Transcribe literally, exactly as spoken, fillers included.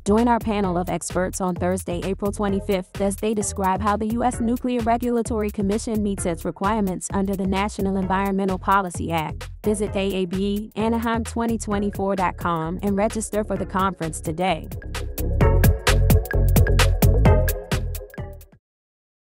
Join our panel of experts on Thursday, April twenty-fifth, as they describe how the U S Nuclear Regulatory Commission meets its requirements under the National Environmental Policy Act. Visit A A B E Anaheim twenty twenty-four dot com and register for the conference today.